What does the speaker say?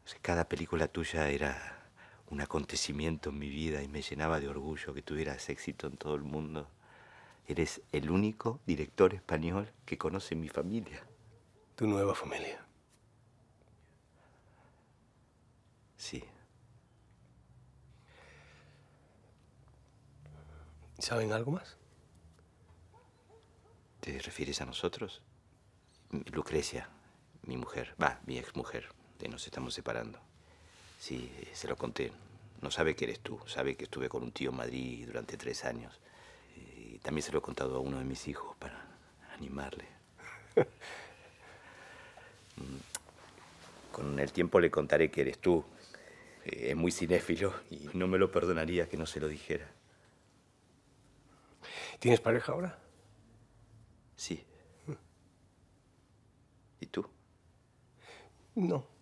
Cada película tuya era un acontecimiento en mi vida y me llenaba de orgullo que tuvieras éxito en todo el mundo. Eres el único director español que conoce mi familia. Tu nueva familia. Sí. ¿Saben algo más? ¿Te refieres a nosotros? Lucrecia, mi mujer, mi exmujer, nos estamos separando. Sí, se lo conté. No sabe que eres tú, sabe que estuve con un tío en Madrid durante 3 años. Y también se lo he contado a uno de mis hijos para animarle. Con el tiempo le contaré que eres tú. Es muy cinéfilo y no me lo perdonaría que no se lo dijera. ¿Tienes pareja ahora? Sí. ¿Y tú? No.